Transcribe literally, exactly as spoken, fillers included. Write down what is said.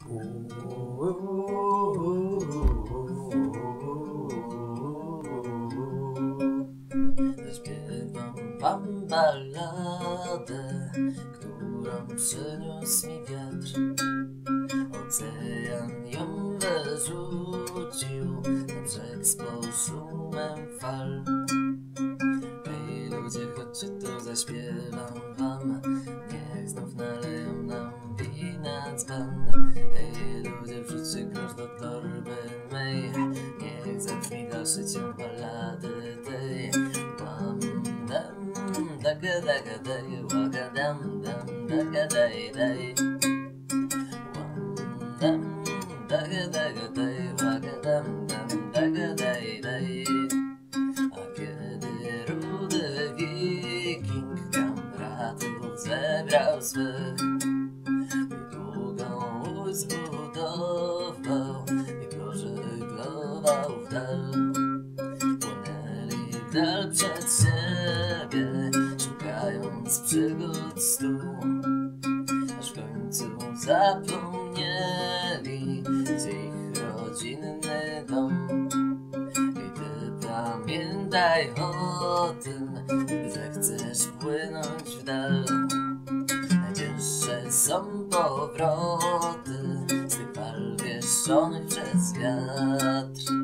Zaśpiewam wam balladę, którą przyniósł mi wiatr. Ocean ją wyrzucił na brzeg z poszumem fal. Hej ludzie, chodźcie tu, zaśpiewam wam, niech znów naleją nam wina dzban. Hej ludzie, wrzućcie grosz do torby mej, niech zabrzmi dalszy ciąg ballady tej. Łam dam, daga daga daj, łaga dam dam, daga daj daj. Łam dam, daga daga daj, łaga dam dam, daga daj daj. A kiedy rudy wiking kamratów zebrał swych i długą łódź zbudował i pożeglował w dal, płynęli w dal przed siebie, szukając przygód stu, aż w końcu zapomnieli, gdzie ich rodzinny dom. Pamiętaj o tym, że chcesz płynąć w dal. Najcięższe są powroty z tych fal wieszonych przez wiatr.